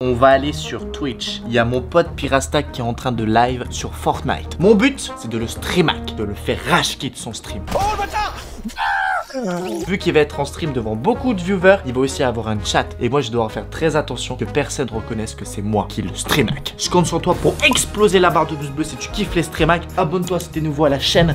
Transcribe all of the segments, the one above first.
on va aller sur Twitch. Il y a mon pote Pirastack qui est en train de live sur Fortnite. Mon but, c'est de le streamac, de le faire rage quitte son stream. Oh le bâtard! Vu qu'il va être en stream devant beaucoup de viewers, il va aussi avoir un chat. Et moi, je dois faire très attention que personne ne reconnaisse que c'est moi qui le streamac. Je compte sur toi pour exploser la barre de pouce bleu si tu kiffes les streamac. Abonne-toi si t'es nouveau à la chaîne.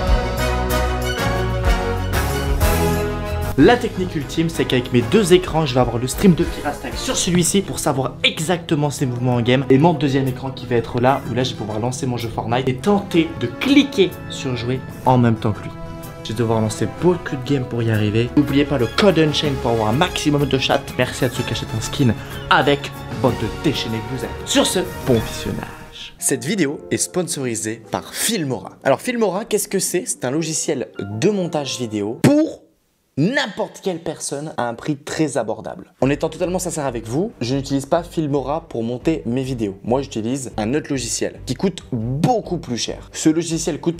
La technique ultime, c'est qu'avec mes deux écrans, je vais avoir le stream de Pirastack sur celui-ci pour savoir exactement ses mouvements en game. Et mon deuxième écran qui va être là, où là, je vais pouvoir lancer mon jeu Fortnite et tenter de cliquer sur jouer en même temps que lui. Je vais devoir lancer beaucoup de games pour y arriver. N'oubliez pas le code Unchained pour avoir un maximum de chat. Merci à ceux qui achètent un skin avec bande de déchaînés que vous êtes. Sur ce, bon visionnage. Cette vidéo est sponsorisée par Filmora. Alors Filmora, qu'est-ce que c'est? C'est un logiciel de montage vidéo pour n'importe quelle personne à un prix très abordable. En étant totalement sincère avec vous, je n'utilise pas Filmora pour monter mes vidéos. Moi, j'utilise un autre logiciel qui coûte beaucoup plus cher. Ce logiciel coûte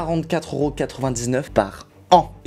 44,99 € par an et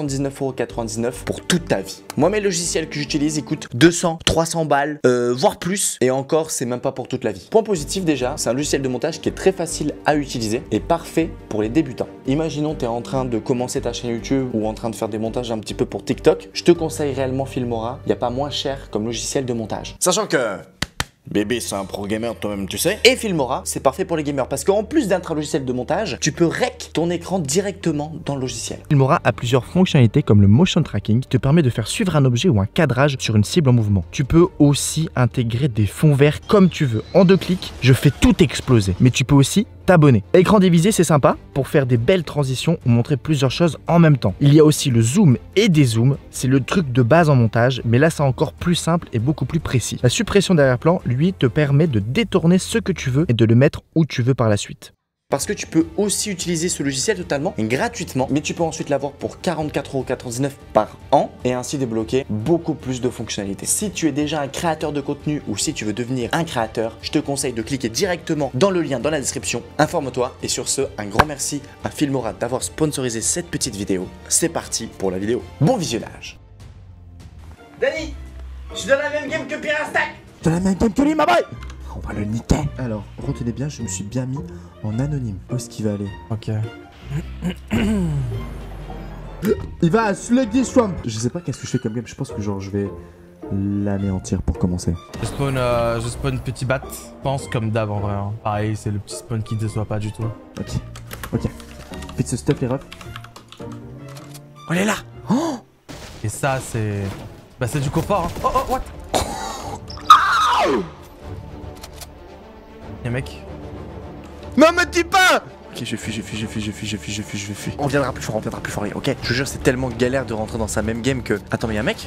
79,99 € pour toute ta vie. Moi, mes logiciels que j'utilise, ils coûtent 200, 300 balles, voire plus. Et encore, c'est même pas pour toute la vie. Point positif déjà, c'est un logiciel de montage qui est très facile à utiliser et parfait pour les débutants. Imaginons tu es en train de commencer ta chaîne YouTube ou en train de faire des montages un petit peu pour TikTok. Je te conseille réellement Filmora. Il n'y a pas moins cher comme logiciel de montage. Sachant que bébé, c'est un pro gamer toi-même, tu sais. Et Filmora, c'est parfait pour les gamers parce qu'en plus d'un logiciel de montage, tu peux rec ton écran directement dans le logiciel. Filmora a plusieurs fonctionnalités comme le motion tracking qui te permet de faire suivre un objet ou un cadrage sur une cible en mouvement. Tu peux aussi intégrer des fonds verts comme tu veux. En 2 clics, je fais tout exploser. Mais tu peux aussi t'abonner. Écran divisé, c'est sympa pour faire des belles transitions ou montrer plusieurs choses en même temps. Il y a aussi le zoom et dézoom. C'est le truc de base en montage, mais là c'est encore plus simple et beaucoup plus précis. La suppression d'arrière-plan, lui, te permet de détourner ce que tu veux et de le mettre où tu veux par la suite. Parce que tu peux aussi utiliser ce logiciel totalement gratuitement, mais tu peux ensuite l'avoir pour 44,99 € par an et ainsi débloquer beaucoup plus de fonctionnalités. Si tu es déjà un créateur de contenu ou si tu veux devenir un créateur, je te conseille de cliquer directement dans le lien dans la description. Informe-toi et sur ce, un grand merci à Filmora d'avoir sponsorisé cette petite vidéo. C'est parti pour la vidéo. Bon visionnage. Dani, je suis dans la même game que Pirastack. Dans la même game que lui, ma boy. On va le niquer. Alors, retenez bien, je me suis bien mis en anonyme. Où est-ce qu'il va aller? Ok. Il va à Sluggy Swamp. Je sais pas qu'est-ce que je fais comme game. Je pense que genre je vais l'anéantir pour commencer. Je spawn petit bat. Je pense comme d'hab en vrai. Hein. Pareil, c'est le petit spawn qui déçoit pas du tout. Ok. Ok. Faites ce stuff les refs. On est là. Oh, Et ça, c'est... Bah c'est du confort. Hein. Oh, oh, what? Y'a mec. non, me dis pas. Ok, je fuis. On viendra plus fort, ok. Je te jure, c'est tellement galère de rentrer dans sa même game que... Attends, mais y'a un mec.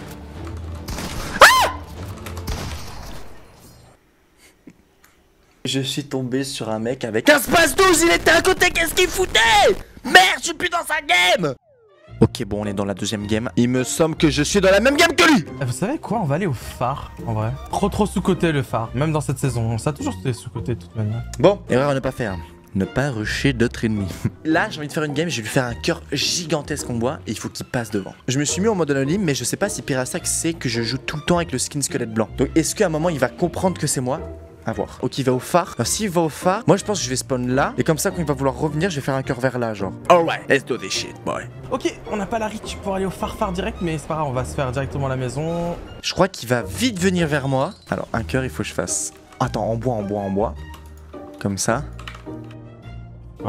Je suis tombé sur un mec avec un space 12, il était à côté, qu'est-ce qu'il foutait? Merde, je suis plus dans sa game. Ok, bon, on est dans la deuxième game. Il me semble que je suis dans la même game que lui. Vous savez quoi? On va aller au phare, en vrai. Trop sous-coté le phare. Même dans cette saison, ça a toujours été sous-coté de toute manière. Bon, erreur à ne pas faire. Ne pas rusher d'autres ennemis. Là, j'ai envie de faire une game, je vais lui faire un cœur gigantesque en bois et il faut qu'il passe devant. Je me suis mis en mode anonyme, mais je sais pas si Pirastack sait que je joue tout le temps avec le skin squelette blanc. Donc, est-ce qu'à un moment, il va comprendre que c'est moi? À voir. Ok, il va au phare. Alors, s'il va au phare, moi je pense que je vais spawn là. Et comme ça, quand il va vouloir revenir, je vais faire un cœur vers là, genre. Alright, let's do this shit, boy. Ok, on n'a pas la reach pour aller au phare direct, mais c'est pas grave, on va se faire directement à la maison. Je crois qu'il va vite venir vers moi. Alors, un cœur, il faut que je fasse. Attends, en bois. Comme ça. Quoi?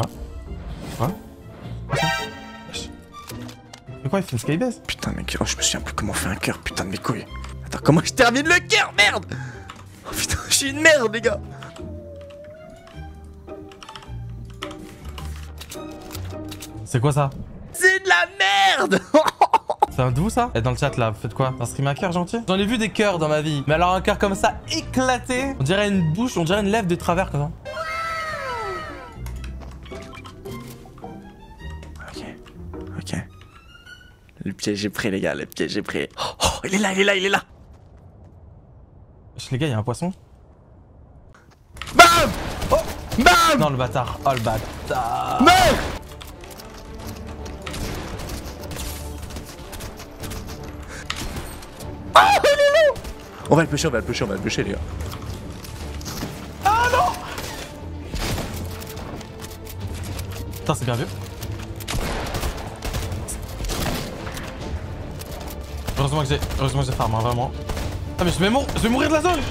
Mais quoi, il fait une skybase? Putain, mec, oh, je me souviens plus comment faire un cœur, putain de mes couilles. Attends, comment je termine le cœur, merde? Oh putain, je suis une merde, les gars. C'est quoi ça? C'est de la merde. C'est un d'où ça? Et dans le chat là, vous faites quoi? T'as stream un cœur gentil? J'en ai vu des cœurs dans ma vie. Mais alors un cœur comme ça, éclaté. On dirait une bouche, on dirait une lèvre de travers comme ça. Ok. Le piège est prêt, les gars, le piège est prêt. Oh, il est là. Les gars, y'a un poisson. Bam! Oh! Bam! Non, le bâtard. Oh, le bâtard. Non! Oh, il est là! On va le pêcher, les gars. Putain, c'est bien vu. Heureusement que j'ai farm, hein, vraiment. Ah mais je vais mourir de la zone.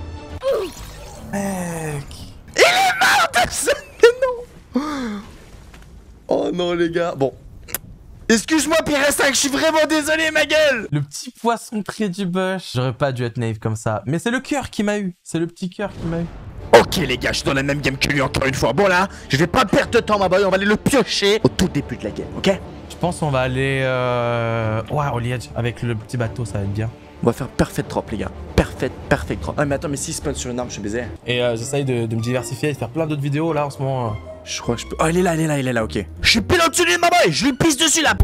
Mec. Il est mort, personne. Non. Oh non les gars. Bon. Excuse-moi Pirastak, je suis vraiment désolé ma gueule. Le petit poisson près du bush. J'aurais pas dû être naïf comme ça. Mais c'est le cœur qui m'a eu. C'est le petit cœur qui m'a eu. Ok les gars, je suis dans la même game que lui encore une fois. Bon là, je vais pas perdre de temps ma boy, on va aller le piocher au tout début de la game, ok? Je pense qu'on va aller ouais, au Liège. Avec le petit bateau, ça va être bien. On va faire perfect drop les gars. Perfect drop. Ah mais attends, mais s'il spawn sur une arme, je suis baisé. Et j'essaye de me diversifier et de faire plein d'autres vidéos là en ce moment. Je crois que je peux... Oh il est là, ok. Je suis pile au-dessus de lui ma boy, je lui pisse dessus là.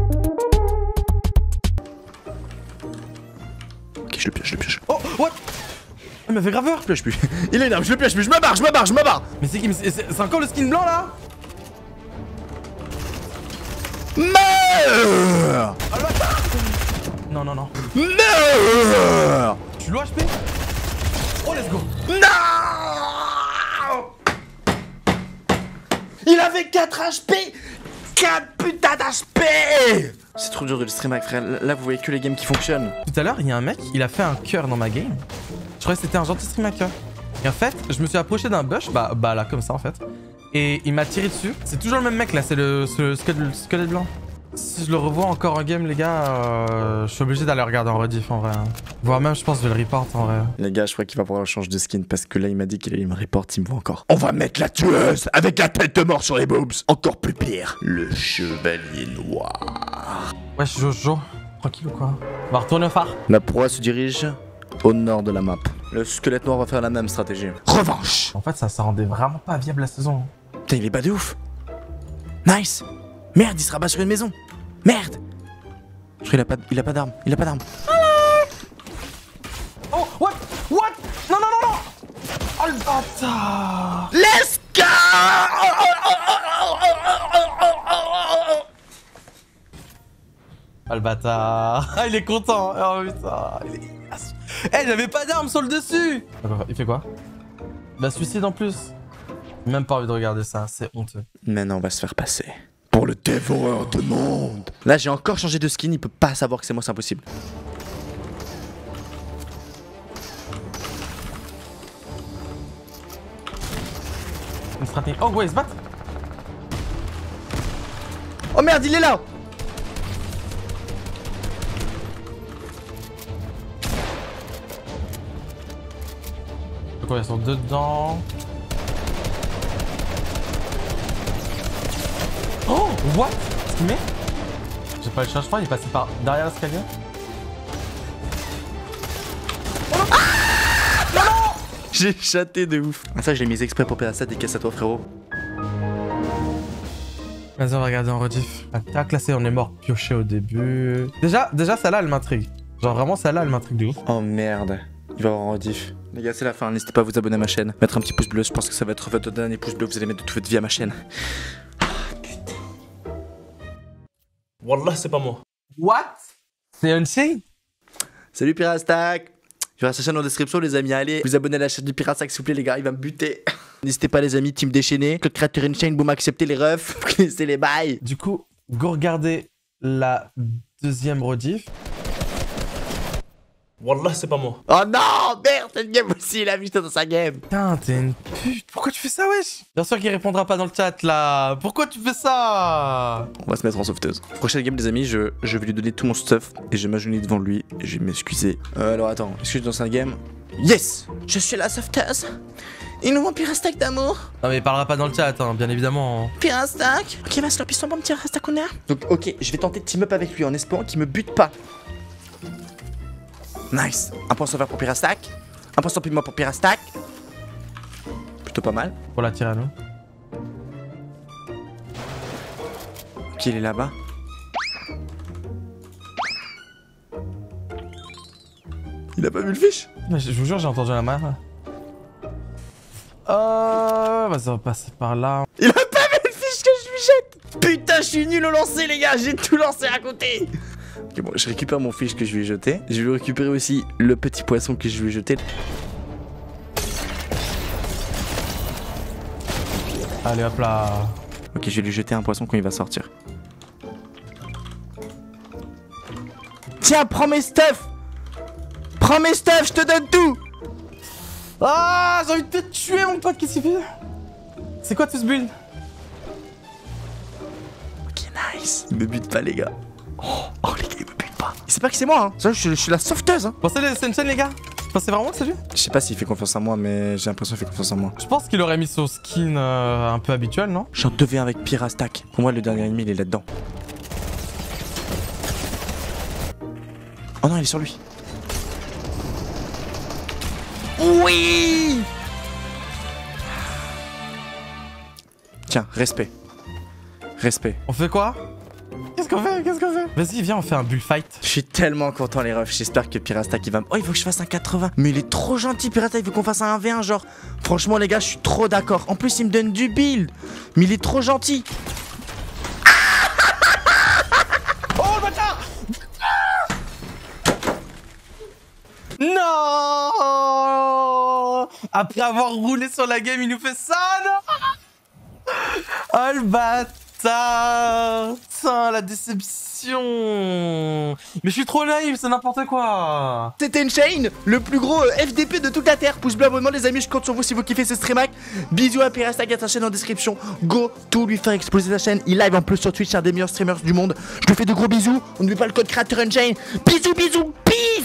Ok, je le pioche. Oh, what? Il m'a fait graveur. Je pioche plus. Il est énorme, je le pioche plus, je me barre. Mais c'est qui? C'est encore le skin blanc là? Meurs. Non. Meurs. Je suis low HP. Oh, let's go. Non. Il avait 4 HP. 4 putains d'HP. C'est trop dur de le stream avec frère. Là vous voyez que les games qui fonctionnent. Tout à l'heure, il y a un mec, il a fait un cœur dans ma game. Je croyais que c'était un gentil stream hacker. Et en fait, je me suis approché d'un bush, bah là, comme ça en fait. Et il m'a tiré dessus. C'est toujours le même mec là, c'est le squelette blanc. Si je le revois encore en game, les gars, je suis obligé d'aller regarder en rediff en vrai. Voire même, je pense, je vais le report en vrai. Les gars, je crois qu'il va falloir changer de skin parce que là, il m'a dit qu'il allait me report, il me voit encore. On va mettre la tueuse avec la tête de mort sur les boobs. Encore plus pire, le chevalier noir. Wesh, Jojo, tranquille ou quoi? On va retourner au phare. La proie se dirige au nord de la map. Le squelette noir va faire la même stratégie. Revanche. En fait, ça rendait vraiment pas viable la saison. Putain, il est bas de ouf. Nice. Merde, il se rabat sur une maison. Merde. Je crois qu'il a pas d'arme. Il a pas d'arme. Oh, what? Non. Oh, le bâtard. Let's go. Ah, le bâtard. Ah, il est content. Oh putain. Eh, j'avais pas d'arme sur le dessus. Il fait quoi? Bah, suicide en plus. Même pas envie de regarder ça, c'est honteux. Maintenant, on va se faire passer pour le dévoreur de monde. Là, j'ai encore changé de skin, il peut pas savoir que c'est moi, c'est impossible. Une stratégie. Oh, ouais, il se bat. Oh merde, il est là. Quoi, ils sont dedans. Oh, what? Qu'est-ce qu'il met? J'ai pas le choix, je crois, il est passé par derrière l'escalier. Oh non! Ah non! J'ai chaté de ouf. Ah, ça, je l'ai mis exprès pour faire ça, décaisse à toi, frérot. Vas-y, on va regarder en rediff. Attaque, là, on est mort pioché au début. Déjà, celle-là, elle m'intrigue. Genre, vraiment, celle-là, elle m'intrigue de ouf. Oh merde, il va y avoir en rediff. Les gars, c'est la fin, n'hésitez pas à vous abonner à ma chaîne. Mettre un petit pouce bleu, je pense que ça va être votre dernier pouce bleu, vous allez mettre de toute votre vie à ma chaîne. Wallah, c'est pas moi. What? C'est Unchained? Salut Pirastak. Il y aura sa chaîne en description les amis, allez vous abonnez à la chaîne du Pirastak s'il vous plaît les gars, il va me buter. N'hésitez pas les amis, team déchaîné, Code créateur Unchained, boum acceptez les refs, vous connaissez les bails. Du coup, go regarder la deuxième rediff. Wallah, c'est pas moi. Oh non, merde, cette game aussi, il a vu j'étais dans sa game. Putain, t'es une pute. Pourquoi tu fais ça, wesh? Bien sûr qu'il répondra pas dans le chat, là. Pourquoi tu fais ça? On va se mettre en sauveteuse. Prochaine game les amis, je vais lui donner tout mon stuff et je vais m'agenouiller devant lui et je vais m'excuser. Alors attends, est-ce que je suis dans un game? Yes. Je suis la sauveteuse. Il nous voit Pirastak d'amour. Non mais il parlera pas dans le chat, hein, bien évidemment. Pirastak. Ok, va se leur piston, bon petit Pirastak on est. Donc ok, je vais tenter de team up avec lui en espérant qu'il me bute pas. Nice. Un point sauveur pour Pirastak. Un point sans piment pour Pirastak. Plutôt pas mal. Pour la tirer à nous. Ok, il est là-bas. Il a pas vu le fiche? Mais je vous jure, j'ai entendu la main. Vas-y, on va passer par là. Il a pas vu le fiche que je lui jette. Putain, je suis nul au lancer les gars, j'ai tout lancé à côté. Ok, bon, je récupère mon fiche que je lui ai jeté. Je vais lui récupérer aussi le petit poisson que je lui ai jeté. Allez, hop là. Ok, je vais lui jeter un poisson quand il va sortir. Tiens, prends mes stuff. Prends mes stuff, je te donne tout. Ah, j'ai envie de te tuer, mon pote, qu'est-ce qu'il fait? C'est quoi tout ce build? Ok, nice. Il me bute pas, les gars. Oh les gars, il me bute pas. Il sait pas que c'est moi, hein. Ça, je suis la sauveteuse, hein. Pensez c'est une chaîne, les gars? Vous pensez vraiment que c'est lui? Je sais pas s'il fait confiance en moi, mais j'ai l'impression qu'il fait confiance en moi. Je pense qu'il aurait mis son skin un peu habituel, non? Je suis en 2v1 avec Pirastack. Pour moi, le dernier ennemi, il est là-dedans. Oh non, il est sur lui. Oui! Tiens, respect. Respect. On fait quoi? Qu'est-ce qu'on fait? Qu'est-ce qu'on fait? Vas-y, viens, on fait un bullfight. Je suis tellement content, les refs. J'espère que Pirastack, il va... Oh, il faut que je fasse un 80. Mais il est trop gentil, Pirastack. Il veut qu'on fasse un 1v1, genre. Franchement, les gars, je suis trop d'accord. En plus, il me donne du build. Mais il est trop gentil. Oh, le bâtard! Non! Après avoir roulé sur la game, il nous fait ça, non? Oh, le bâtard! Putain, la déception! Mais je suis trop naïf, c'est n'importe quoi! C'était une chaîne, le plus gros FDP de toute la terre. Pouce bleu, abonnement, les amis, je compte sur vous si vous kiffez ce stream hack. Bisous à Pirastack, à sa chaîne en description. Go, tout lui faire exploser sa chaîne. Il live en plus sur Twitch, c'est un des meilleurs streamers du monde. Je te fais de gros bisous. On n'oublie pas le code créateur Unchained. Bisous, bisous, peace!